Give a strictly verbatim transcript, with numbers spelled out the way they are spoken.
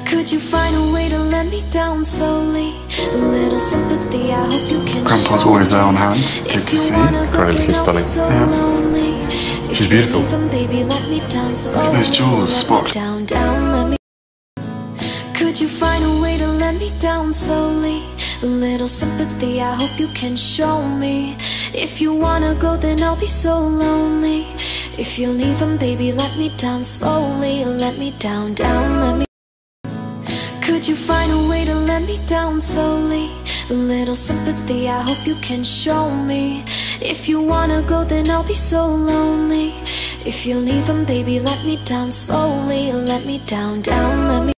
Could you find a way to let me down slowly? A little sympathy, I hope you can. Grandpa's always there on hand. Good to see. Great looking stunning. Yeah. She's beautiful. Look at those jewels, Spot. Down, down, let me. Could you find a way to let me down slowly? A little sympathy, I hope you can show me. If you wanna go, then I'll be so lonely. If you leave him, baby, let me down slowly. Let me down, down, let me. Could you find a way to let me down slowly? A little sympathy, I hope you can show me. If you wanna go, then I'll be so lonely. If you leave him, baby, let me down slowly. Let me down, down, let me.